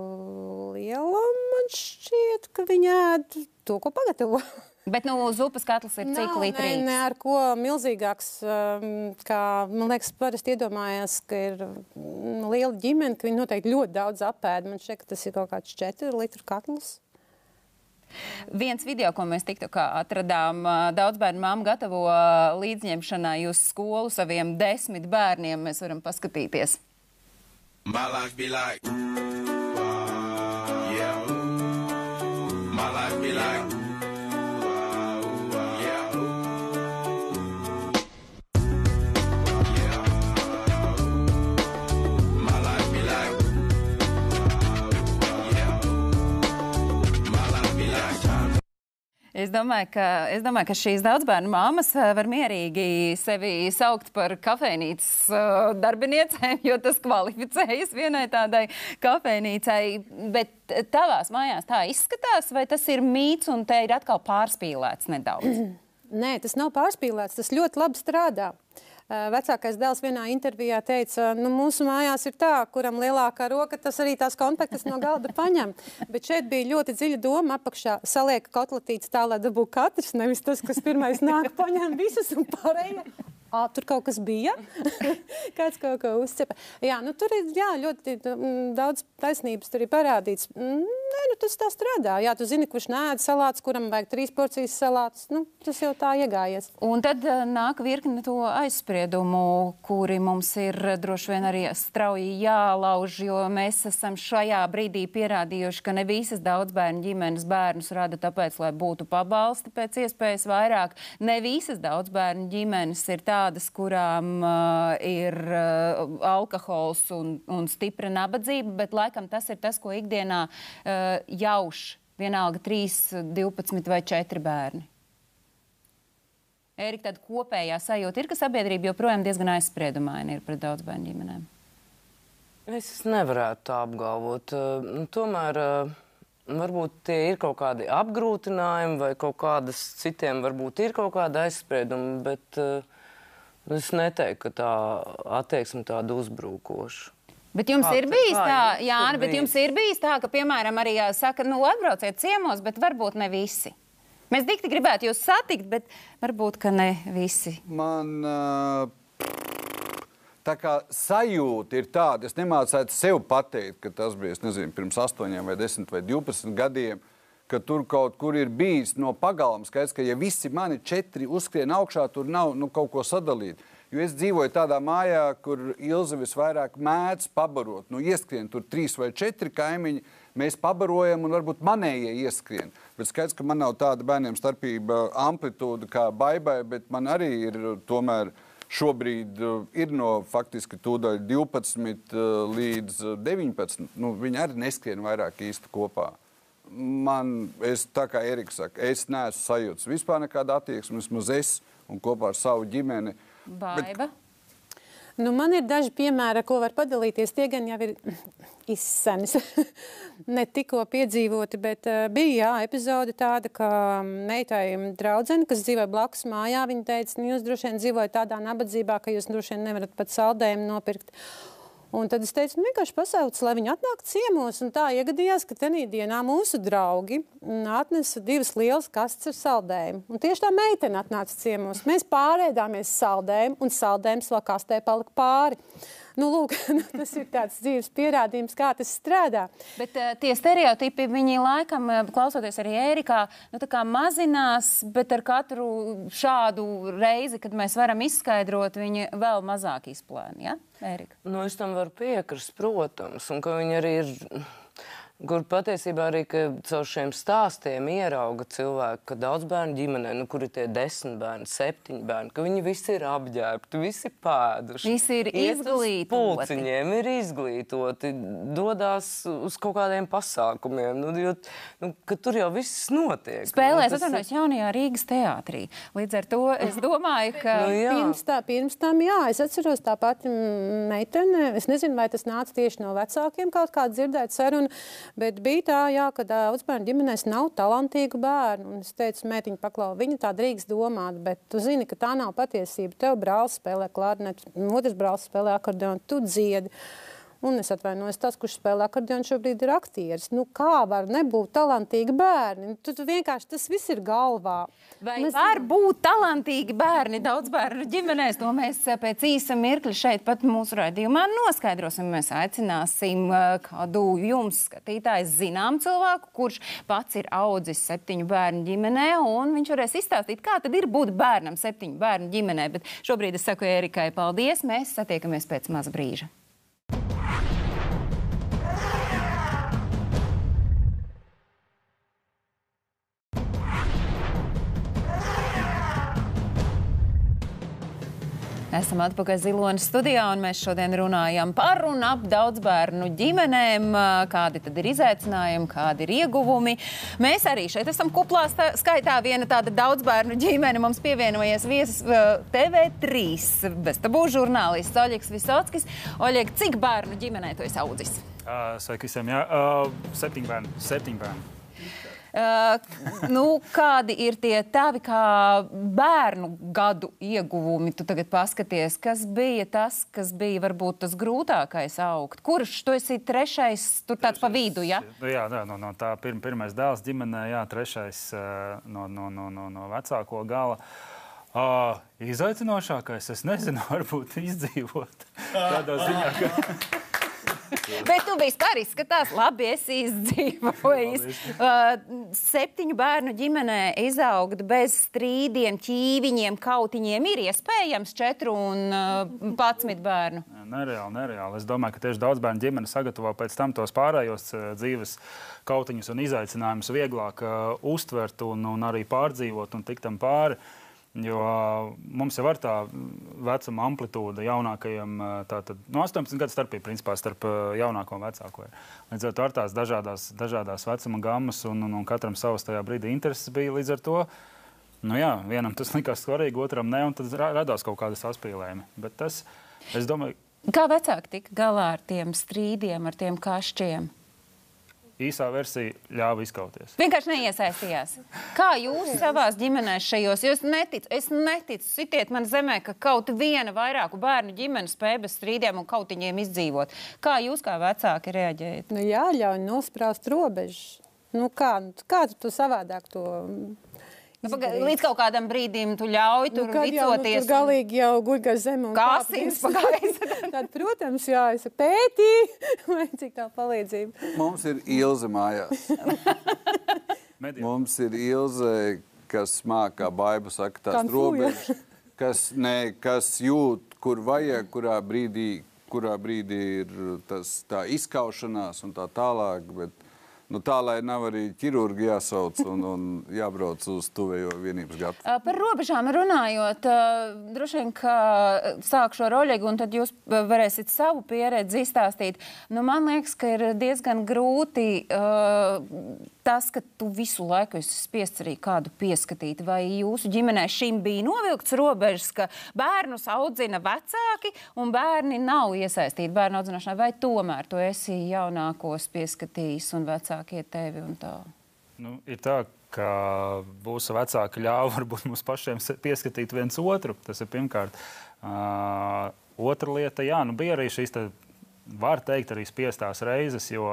lielam man šķiet, ka viņi ēd to, ko pagatavo. Bet, nu, zupas katls ir cik litrīgs? Ne, ne ar ko milzīgāks, kā, man liekas, parasti iedomājās, ka ir liela ģimene, ka viņi noteikti ļoti daudz apēd. Man šķiet, ka tas ir kaut kāds četri litru katls. Viens video, ko mēs tiktu kā atradām, daudzbērnu mamma gatavo līdzņemšanai uz skolu saviem desmit bērniem. Mēs varam paskatīties. My life be like, yeah, my life be like, Es domāju, ka, es domāju, ka šīs daudzbērnu māmas var mierīgi sevi saukt par kafejnīcas darbiniecēm, jo tas kvalificējas vienai tādai kafejnīcai. Bet tavās mājās tā izskatās, vai tas ir mīts un te ir atkal pārspīlēts nedaudz? Nē, tas nav pārspīlēts, tas ļoti labi strādā. Vecākais dēls vienā intervijā teica, nu, mūsu mājās ir tā, kuram lielākā roka, tas arī tās konfektes no galda paņem. Bet šeit bija ļoti dziļa doma apakšā. Saliek kotletītes tā, lai dabū katrs, nevis tas, kas pirmais nāk, paņem visus un pārējie. Ā, tur kaut kas bija? Kāds kaut ko uzcepa. Jā, nu, tur ir jā, ļoti daudz taisnības tur ir parādīts. Mm. nē, nu tas tā strādā. Jā, tu zini, kurš neēd salātus, kuram vajag trīs porcijas salātus. Nu, tas jau tā iegājies. Un tad uh, nāk virkne to aizspriedumu, kuri mums ir droši vien arī strauji jālauž, jo mēs esam šajā brīdī pierādījuši, ka ne visas daudzbērnu ģimenes bērnus rada tāpēc, lai būtu pabalsti pēc iespējas vairāk. Ne visas daudzbērnu ģimenes ir tādas, kurām uh, ir uh, alkohols un, un stipra nabadzība, bet laikam tas ir tas, ko ikdienā uh, jauš vienalga trīs, divpadsmit vai četri bērni. Ērika, tāda kopējā sajūta ir, ka sabiedrība joprojām diezgan aizspriedumaina ir pret daudzbērnu ģimenēm? Es nevarētu tā apgalvot. Uh, tomēr uh, varbūt tie ir kaut kādi apgrūtinājumi vai kaut kādas citiem varbūt ir kaut kāda aizsprieduma, bet uh, es neteiktu, ka tā attieksme tāda uzbrūkoša. Bet jums kā, ir bijis kā, tā, jā, Jāni, bet jums ir bijis tā, ka, piemēram, arī saka, nu, atbrauciet ciemos, bet varbūt ne visi. Mēs dikti gribētu jūs satikt, bet varbūt, ka ne visi. Man tā kā sajūta ir tāda, es nemācētu sev pateikt, ka tas bija, es nezinu, pirms astoņiem vai desmit vai divpadsmit gadiem, ka tur kaut kur ir bijis no pagalma skaidrs, ka ja visi mani četri uzskrien augšā, tur nav nu, kaut ko sadalīt. Jo es dzīvoju tādā mājā, kur Ilze visvairāk mēdz pabarot. Nu, ieskrien tur trīs vai četri kaimiņi, mēs pabarojam un varbūt manējie ieskrien. Bet skaidrs, ka man nav tāda bērniem starpība amplitūda kā Baibai, bet man arī ir tomēr šobrīd ir no faktiski tūdaļ divpadsmit līdz deviņpadsmit. Nu, viņi arī neskrien vairāk īsti kopā. Man, es tā kā Erika saka, es neesmu sajūtas vispār nekāda attieksme, vismaz es un kopā ar savu ģimeni. Baiba? Bet... Nu, man ir daži piemēri, ko var padalīties. Tie gan jau ir izsenis, ne tikko piedzīvoti, bet uh, bija jā, epizode tāda, ka meitai draudzene, kas dzīvoja blakus mājā, viņa teica, nu, jūs droši vien dzīvojat tādā nabadzībā, ka jūs droši vien nevarat pat saldējumu nopirkt. Un tad es teicu, nu, vienkārši pasauc, lai viņi atnāk ciemos. Un tā iegadījās, ka tenī dienā mūsu draugi atnesa divas lielas kastes ar saldējumu. Un tieši tā meitene atnāca ciemos. Mēs pārēdāmies saldējumu, un saldējums vēl kastē palika pāri. Nu, lūk, tas ir tāds dzīves pierādījums, kā tas strādā. Bet uh, tie stereotipi, viņi laikam, klausoties arī Ērikā, nu, tā kā mazinās, bet ar katru šādu reizi, kad mēs varam izskaidrot, viņi vēl mazāk izplēna, ja, Ērika? Nu, es tam varu piekrist, protams, un ka viņi arī ir... Kur patiesībā arī, ka caur šiem stāstiem ierauga cilvēki, ka daudz bērnu ģimenē, nu, kur ir tie desmit bērni, septiņi bērni, ka viņi visi ir apģērbti, visi pēduši. Visi ir izglītoti. Pulciņiem ir izglītoti, dodās uz kaut kādiem pasākumiem, nu, jo, nu, ka tur jau viss notiek. Spēlēs, nu, atvainojos, jaunajā Rīgas teātrī. Līdz ar to es domāju, ka... nu, jā. Pirms, tā, pirms tam, jā, es atceros tā pati meitene, es nezinu, vai tas nāca tieši no vecākiem kaut kā dzirdēt sarunu, bet bija tā, jā, ka daudz bērnu ģimenēs nav talantīgu bērnu. Un es teicu, mētiņu paklau, viņa tā drīkst domāt, bet tu zini, ka tā nav patiesība. Tev brālis spēlē klarnetu, otrs brālis spēlē akordeonu, tu dziedi. Un es atvainojos, tas, kurš spēlē akordeonu, šobrīd ir aktieris. Nu, kā var nebūt talantīgi bērni? Tu, tu vienkārši tas viss ir galvā. Vai Mēs... var būt talantīgi bērni daudz bērnu ģimenēs? To mēs pēc īsa mirkļa šeit pat mūsu raidījumā noskaidrosim. Mēs aicināsim kādu jums skatītājs zinām cilvēku, kurš pats ir audzis septiņu bērnu ģimenē, un viņš varēs izstāstīt, kā tad ir būt bērnam septiņu bērnu ģimenē. Bet šobrīd es saku Ērikai paldies, mēs satiekamies pēc maza brīža. Esam atpakaļ Ziloņas studijā, un mēs šodien runājam par un ap daudzbērnu ģimenēm, kādi tad ir izaicinājumi, kādi ir ieguvumi. Mēs arī šeit esam kuplā skaitā viena tāda daudzbērnu ģimene. Mums pievienojies viesis T V trīs beztabū žurnālists Oļegs Visockis. Oļeg, cik bērnu ģimenē tu esi audzis? Uh, Sveiki visiem, jā. Uh, septiņi bērni. Septiņi bērni. Uh, nu, kādi ir tie tavi kā bērnu gadu ieguvumi? Tu tagad paskaties, kas bija tas, kas bija varbūt tas grūtākais augt? Kurš tu esi trešais, tur tāds pa vidu, ja? Jā, jā no, no tā pir, pirmais dēls ģimenē, jā, trešais uh, no, no, no, no, no vecāko gala. Uh, izaicinošākais, es nezinu, varbūt izdzīvot tādā ziņā, ka... Bet tu vispār izskatās labi, esi izdzīvojis. Uh, septiņu bērnu ģimenē izaugt bez strīdiem, ķīviņiem, kautiņiem ir iespējams četru un uh, patsmit bērnu? Nereāli, nereāli. Es domāju, ka tieši daudz bērnu ģimene sagatavo pēc tam tos pārējos uh, dzīves kautiņus un izaicinājumus vieglāk uh, uztvert un, un arī pārdzīvot un tikt tam pāri. Jo mums jau var tā vecuma amplitūda jaunākajiem, tātad no astoņpadsmit gadu starpība, principā, starp jaunāko un vecāko. Līdz ar to ar tās dažādās, dažādās vecuma gammas un, un, un katram savas tajā brīdī intereses bija līdz ar to. Nu jā, vienam tas likās svarīgi, otram ne, un tad radās kaut kādas saspīlējumi. Bet tas, es domāju... Kā vecāki tika galā ar tiem strīdiem, ar tiem kašķiem? Īsā versija ļāva izkauties. Vienkārši neiesaistījās. Kā jūs savās ģimenēs šajos? Jūs netic, es neticu, sitiet man zemē, ka kaut viena vairāku bērnu ģimene spēja bez strīdiem un kautiņiem izdzīvot. Kā jūs kā vecāki reaģējat? Nu jā, ļauj nospraust robežas. Nu kā, kā tu savādāk to... Nu, līdz kaut kādam brīdim tu ļauj tur nu, vicoties. Jau, nu, tur galīgi jau guļ gar zemi un kāsīs pagājis. Tad, protams, jā, es pētī, vai cik tā palīdzība. Mums ir Ilze mājās. Mums ir Ilze, kas mākā Baiba saka tās Kanfuja. robežas, kas, ne, kas jūt, kur vajag, kurā brīdī, kurā brīdī ir tas, tā izkaušanās un tā tālāk, bet nu, tā, lai nav arī ķirurgi jāsauc un, un jābrauc uz tuvējo vienības gadu. Par robežām runājot, droši vien, ka sākšu ar Oļegu, un tad jūs varēsiet savu pieredzi izstāstīt. Nu, man liekas, ka ir diezgan grūti uh, tas, ka tu visu laiku esi spiests arī kādu pieskatīt. Vai jūsu ģimenē šim bija novilkts robežas, ka bērnus audzina vecāki un bērni nav iesaistīti bērnu audzināšanā? Vai tomēr tu esi jaunākos pieskatījis un vecāki iet tevi un tā? Nu, ir tā, ka mūsu vecāki ļāva varbūt mums pašiem pieskatīt viens otru. Tas ir pirmkārt. Uh, otra lieta, jā, nu bija arī šīs, te, var teikt, arī spiestās reizes, jo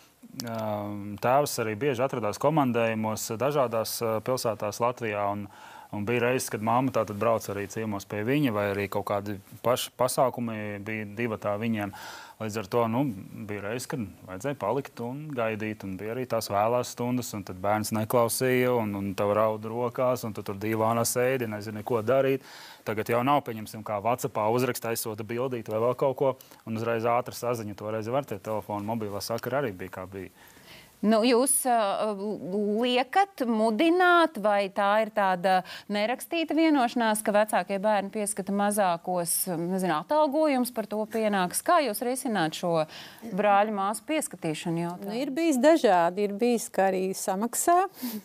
um, tēvs arī bieži atradās komandējumos dažādās uh, pilsētās Latvijā, un, un bija reizes, kad mamma tātad brauc arī ciemos pie viņa, vai arī kaut kādi paši pasākumi bija divatā viņiem. Līdz ar to, nu, bija reizes, kad vajadzēja palikt un gaidīt, un bija arī tās vēlās stundas, un tad bērns neklausīja, un, un tev rauda rokās, un tu tur divānā sēdi, nezini, ko darīt. Tagad jau nav, pieņemsim, kā WhatsAppā uzrakst, aizsota bildīt vai vēl kaut ko, un uzreiz ātri saziņa, toreiz var tie telefonu, mobilā sakara arī bija, kā bija. Nu, jūs uh, liekat, mudināt, vai tā ir tāda nerakstīta vienošanās, ka vecākie bērni pieskata mazākos, nezinu, atalgojums par to pienāks? Kā jūs risināt šo brāļu māsu pieskatīšanu jautājumu? Nu, ir bijis dažādi. Ir bijis, ka arī samaksā.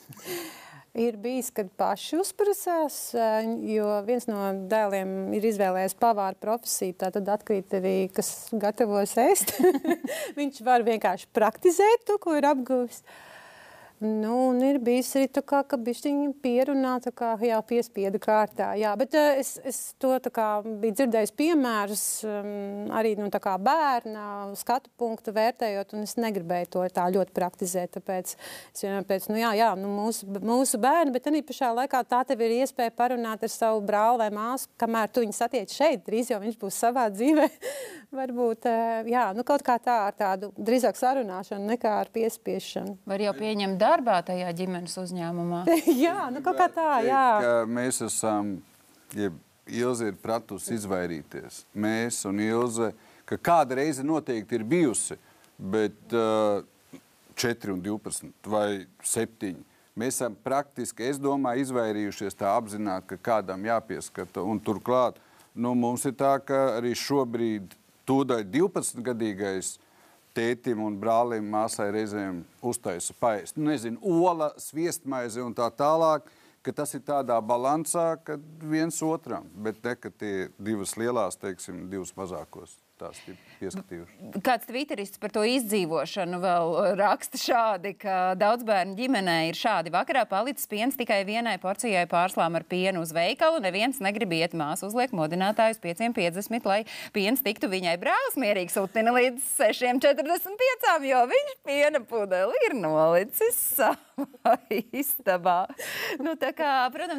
Ir bijis, kad paši uzprasās, jo viens no dēliem ir izvēlējies pavāra profesiju, tā tad atkrīt arī, kas gatavos ēst. Viņš var vienkārši praktizēt to, ko ir apguvis. Nu, un ir bijis arī tā kā, ka bišķiņi pierunā, tā kā, jā, piespiedu kārtā, jā, bet uh, es, es to tā kā biju dzirdējis piemērus um, arī, nu, tā kā bērna skatu punktu vērtējot, un es negribēju to tā ļoti praktizēt, tāpēc es vienmēr pēc, nu, jā, jā, nu, mūsu, mūsu bērni, bet arī pašā laikā tā tev ir iespēja parunāt ar savu brāli vai māsu, kamēr tu viņu satiec šeit, drīz jau viņš būs savā dzīvē, varbūt, uh, jā, nu, kaut kā tā ar tādu drīzāk sarunāšanu nekā ar piespiešanu. Var jau pieņemt darbā tajā ģimenes uzņēmumā. Jā, nu kaut kā tā, jā. Ka mēs esam, ja Ilze ir pratusi izvairīties. Mēs un Ilze, ka kāda reize noteikti ir bijusi, bet uh, četri un divpadsmit vai septiņi. Mēs esam praktiski, es domāju, izvairījušies tā apzināti, ka kādam jāpieskata. Un turklāt, nu, mums ir tā, ka arī šobrīd tūdaļ divpadsmitgadīgais tētim un brālim, māsai reizēm uztaisa paēst. Nu, nezinu, ola, sviestmaize un tā tālāk, ka tas ir tādā balansā, ka viens otram, bet ne, ka tie divas lielās, teiksim, divas mazākos tās pieskatījuši. Kāds tvīterists par to izdzīvošanu vēl raksta šādi, ka daudz bērnu ģimenē ir šādi. Vakarā palicis piens tikai vienai porcijai pārslām ar pienu uz veikalu. Neviens negrib iet, māsa uzliek modinātājus pieciem piecdesmit, lai piens tiktu viņai. Brālis mierīgi sutina līdz sešiem četrdesmit piecām, jo viņš piena pudeli ir nolicis savā istabā. Nu, tā kā, protams,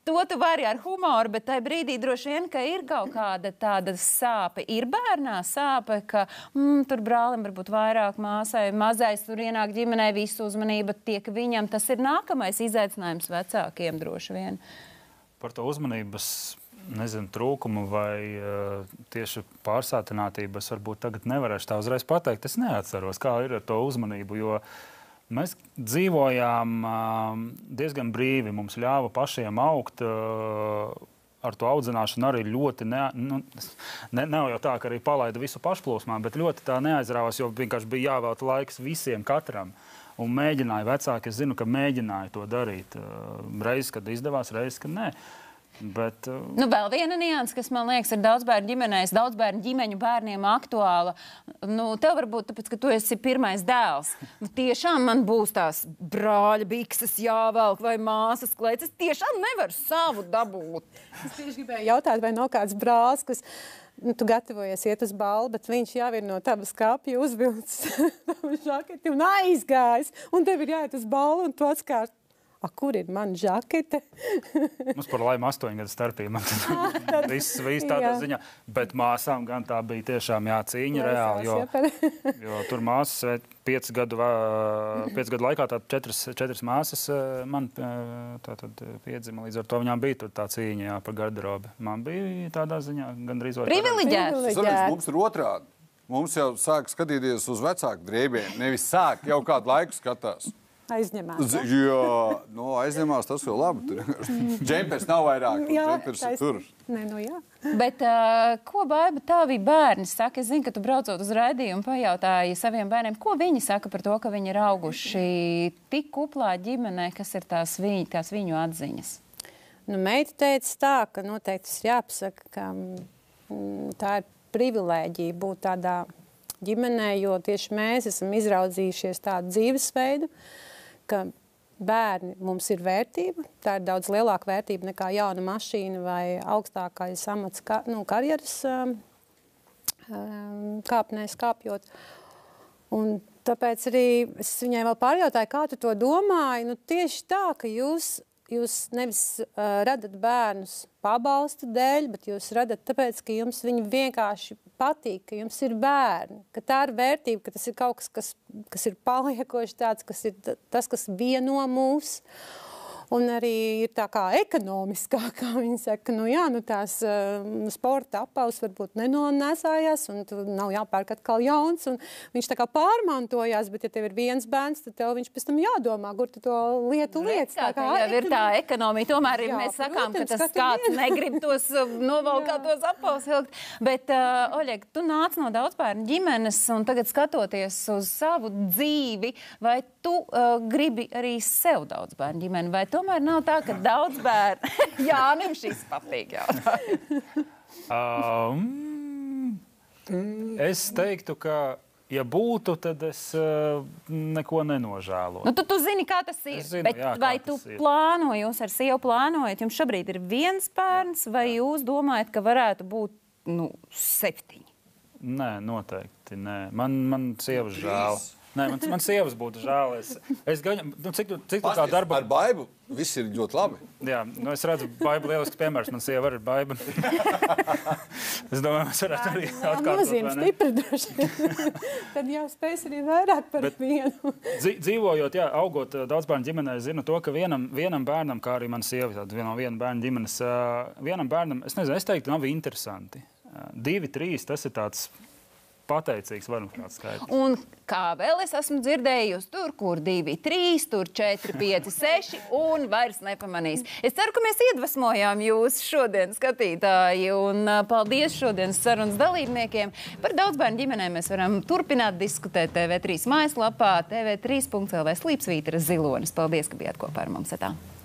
to tu vari ar humoru, bet tajā brīdī droši vien, ka ir kaut kāda tāda sāpe. Ir bērnā sāpe, ka mm, tur brālim varbūt vairāk māsai, mazais tur ienāk ģimenē, visu uzmanība tiek viņam. Tas ir nākamais izaicinājums vecākiem droši vien. Par to uzmanības, nezinu, trūkumu vai uh, tieši pārsātinātību es varbūt tagad nevarēšu tā uzreiz pateikt. Es neatceros, kā ir ar to uzmanību, jo mēs dzīvojām uh, diezgan brīvi. Mums ļāva pašiem augt. Uh, ar to audzināšanu arī ļoti, ne, nu, ne, nav jau tā, ka arī palaida visu pašplūsmā, bet ļoti tā neaizrāvās, jo vienkārši bija jāvēlta laiks visiem katram. Un mēģināja vecāki, es zinu, ka mēģināja to darīt. Reizes, kad izdevās, reizes, kad nē. Bet, nu, vēl viena nianse, kas, man liekas, ir daudz bērnu ģimenēs, daudz bērnu ģimeņu bērniem aktuāla. Nu, tev varbūt tāpēc, ka tu esi pirmais dēls. Nu, tiešām man būs tās brāļa bikses jāvelk vai māsas klēts. Es tiešām nevaru savu dabūt. Es tieši gribēju jautāt, vai nav kāds brālis, kas, nu, tu gatavojies iet uz balli, bet viņš jau ir no tava skapja uzvilcis žaketi un aizgājis. Un tev ir jāiet uz balli un tu atskārt. A, kur ir mana žakete? Mums par laimi astoņu gadu starpība. Viss, viss tādā ziņā. Bet māsām gan tā bija tiešām jācīņa reāli, jo, jo tur māsas piecu gadu, piecu gadu laikā tā četras, četras māsas man tātad piedzima. Līdz ar to viņām bija tur tā cīņa jā, par garderobi. Man bija tādā ziņā gandrīz vai privileģēts. Mums ir otrādi. Mums jau sāk skatīties uz vecāku drēbiem. Nevis sāk, jau kādu laiku skatās. Aizņemās. Z, jā, no, aizņemās, tas jau labi. Džempers nav vairāk, džempers ir tur. Nē, nu jā. Bet uh, ko, Baiba, tavi bērni saka? Es zinu, ka tu braucot uz raidījumu pajautāji saviem bērniem, ko viņi saka par to, ka viņi ir auguši tik kuplā ģimenē, kas ir tās, viņ, tās viņu atziņas? Nu, meita teica tā, ka noteikti tas jāpasaka, ka mm, tā ir privilēģija būt tādā ģimenē, jo tieši mēs esam izraudzījušies tādu dzīvesveidu, ka bērni mums ir vērtība. Tā ir daudz lielāka vērtība nekā jauna mašīna vai augstākais amats ka, nu, karjeras um, kāpnēs kāpjot. Un tāpēc arī es viņai vēl pārjautāju, kā tu to domāji. Nu, tieši tā, ka jūs, jūs nevis uh, radat bērnus pabalsta dēļ, bet jūs radat tāpēc, ka jums viņi vienkārši patīk, ka jums ir bērni, ka tā ir vērtība, ka tas ir kaut kas, kas, kas ir paliekoši tāds, kas ir tas, kas vieno mūs. Un arī ir tā kā ekonomiskā, kā viņi saka, nu jā, nu tās uh, sporta apaus varbūt nenonēsājās, un tu nav jāpērk atkal jauns, un viņš tā kā pārmantojās, bet ja tev ir viens bērns, tad tev viņš pēc tam jādomā, kur tu to lietu lietas. Tā kā jau ir tā ekonomija, tomēr jā, mēs sakām, protams, ka tas kāds vien. Negrib tos novalkāt tos apaus ilgt. Bet, uh, Oļeg, tu nāc no daudzbērnu ģimenes, un tagad skatoties uz savu dzīvi, vai tu uh, gribi arī sev daudzbērnu ģimeni, vai tomēr nav tā, ka daudz bērnu... Jānim šis patīk jautājums. Um, es teiktu, ka, ja būtu, tad es uh, neko nenožēlotu. Nu, tu, tu zini, kā tas ir. Zinu, bet jā, vai tu ir. plānoji, jūs ar sievu plānojat, jums šobrīd ir viens bērns, vai jūs domājat, ka varētu būt, nu, septiņi? Nē, noteikti, nē. Man, man sievas žēl. Nē, man, man sievas būtu žēl. Es, es gaņu, nu, cik tu, cik tu tā darba... Ar Baibu viss ir ļoti labi. Jā, nu, es redzu, Baiba lielisks piemērs. Man sieva arī ir Baiba. Es domāju, mēs varētu arī atkārtot. Nozīme stipri droši. Tad jau spēs arī vairāk par Bet, vienu. Dzīvojot, jā, augot daudzbērnu ģimenē, zinu to, ka vienam, vienam bērnam, kā arī man sieva, tāda no viena bērna ģimenes, vienam bērnam, es nezinu, es teiktu, nav interesanti. Divi, trīs, tas ir tāds... pateicīgs, varam kāds skaidrs. Un kā vēl es esmu dzirdējusi, tur, kur divi, trīs, tur četri, pieci, seši un vairs nepamanīs. Es ceru, ka mēs iedvesmojām jūs šodien, skatītāji, un paldies šodienas sarunas dalībniekiem. Par daudzbērnu ģimenēm mēs varam turpināt diskutēt T V trīs mājaslapā, T V trīs punkt L V Slīpsvītra Zilonis. Paldies, ka bijāt kopā ar mums. Etā.